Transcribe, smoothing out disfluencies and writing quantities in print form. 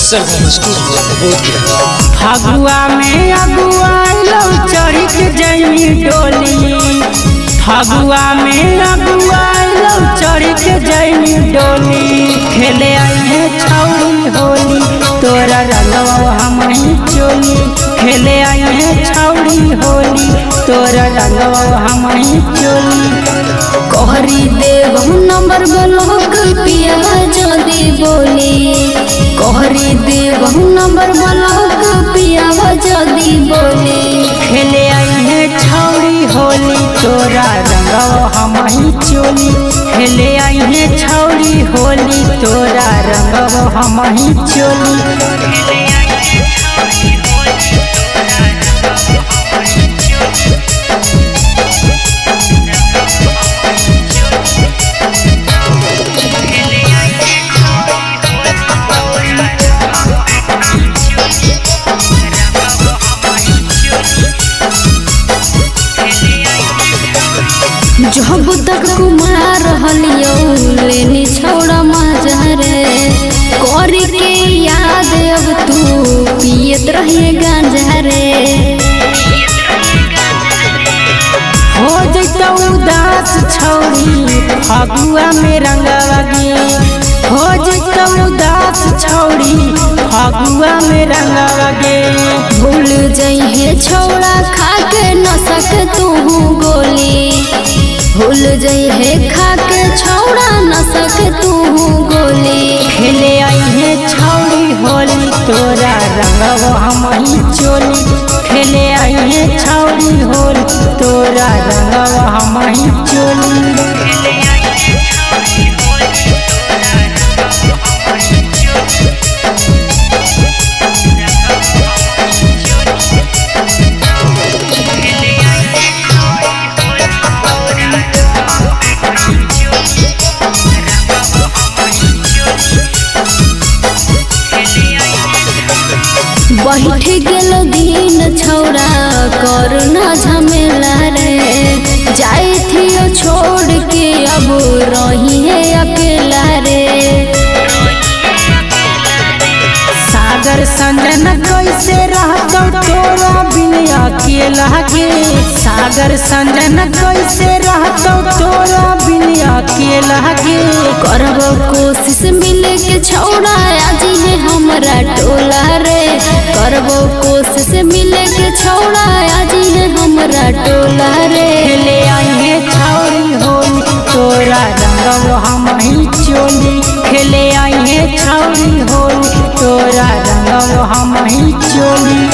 सरगम studio Bodhgaya. Phagua में अगुआ लो चढ़ के जैमी डोली, फगुआ में अगुआ लो चढ़ के जैमी डोली। खेले आई है छौड़ी होली तोरा रंगवा हम ही चोली, खेले आई है छौड़ी होली तोरा रंगवा हम ही चोली। कहरी देव नंबर ब्लॉक पिया जदी बोली, कहरी देव नंबर ब्लॉक पिया जदी बोली। खेले आई है छौड़ी होली तोरा रंगवा हम ही चोली, खेले आई है छौड़ी होली तोरा रंगवा हम ही चोली। जब तक कुमार रहलियो लेनी छौड़ा मजा रे, करी के याद अब तू पियत रहे गांजा रे। हो जैतो उदास छौड़ी फगुआ में रंगवा गे, हो जैतो उदास छौड़ी फगुआ में रंगवा गे। भूल जइहे छौड़ा खा के न सक तू गोली, भूल जइहे खा के छौड़ा न सक तू गोली। खेले आई है छौड़ी होली तोरा रंगवा हम ही चोली, खेले आई है छौड़ी होली तोरा रंगवा हम ही चोली। बैठ गेल दिन छौड़ा करुणा झमेला रे, जाए थियो छोड़ के अब रही है अकेला रे। सागर संजन कैसे रहतो तोरा बिन अकेला गे, सागर संजन कैसे रहतो तोरा बिन अकेला गे। करबो कोशिश मिले के छौड़ा आज है हमरा टोला रे, करबो कोशिश मिले के छौड़ा आज है हमरा टोला रे। खेले आई है छौड़ी होली तोरा रंगवा हम ही चोली, खेले आई है छौड़ी होली तोरा रंगवा हम ही चोली।